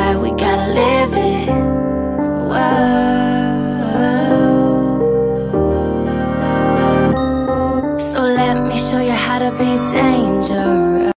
life, we gotta live it. Whoa. So let me show you how to be dangerous.